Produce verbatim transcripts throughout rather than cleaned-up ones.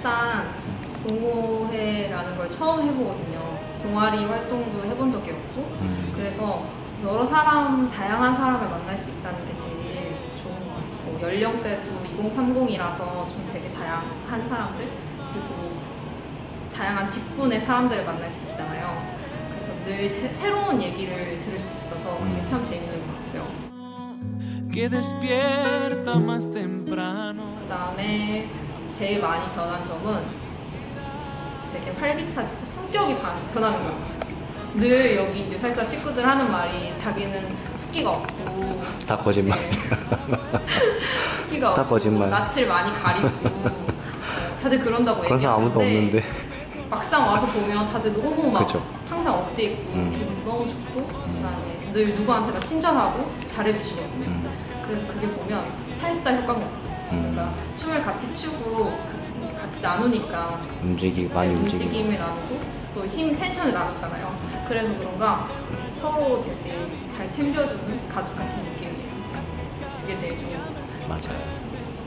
일단 동호회라는 걸 처음 해보거든요. 동아리 활동도 해본 적이 없고 음. 그래서 여러 사람, 다양한 사람을 만날 수 있다는 게 제일 좋은 것 같고 연령대도 이공삼공이라서 좀 되게 다양한 사람들 그리고 다양한 직군의 사람들을 만날 수 있잖아요. 그래서 늘 새, 새로운 얘기를 들을 수 있어서 그게 참 재밌는 것 같고요. 그 다음에 제일 많이 변한 점은 되게 활기차지고 성격이 변하는 것 같아요. 늘 여기 이제 살사 식구들 하는 말이 자기는 숙기가 없고 다 거짓말. 네. 숙기가 다 없고 거짓말. 낯을 많이 가리고 다들 그런다고 그런 사람 아무도 없는데 막상 와서 보면 다들 너무 막 그쵸. 항상 업돼 있고 음. 기분 너무 좋고 그다음에 늘 누구한테나 친절하고 잘해주시거든요. 음. 그래서 그게 보면 탈사 효과인 것 같아요. 음. 그러니까 춤을 같이 추고 같이 나누니까 움직이 많이 네, 움직이고 움직임을 나누고 또 힘, 텐션을 나누잖아요. 그래서 그런가 서로 되게 잘 챙겨주는 가족 같은 느낌이에요. 그게 제일 좋은 것 같아요. 맞아요.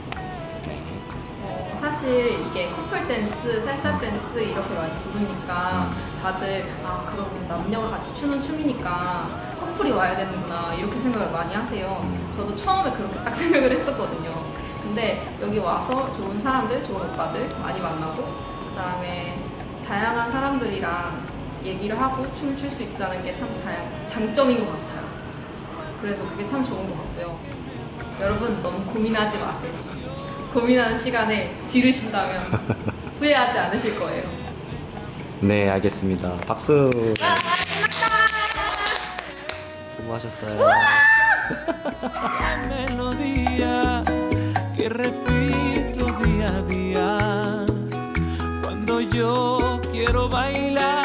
어, 사실 이게 커플 댄스, 살사 댄스 이렇게 많이 부르니까 다들 아 그럼 남녀가 같이 추는 춤이니까 커플이 와야 되는구나 이렇게 생각을 많이 하세요. 저도 처음에 그렇게 딱 생각을 했었거든요. 근데 여기 와서 좋은 사람들, 좋은 오빠들 많이 만나고 그 다음에 다양한 사람들이랑 얘기를 하고 춤을 출 수 있다는 게 참 장점인 것 같아요. 그래서 그게 참 좋은 것 같고요. 여러분 너무 고민하지 마세요. 고민하는 시간에 지르신다면 후회하지 않으실 거예요. 네, 알겠습니다. 박수. 수고하셨어요. Que repito día a día cuando yo quiero bailar.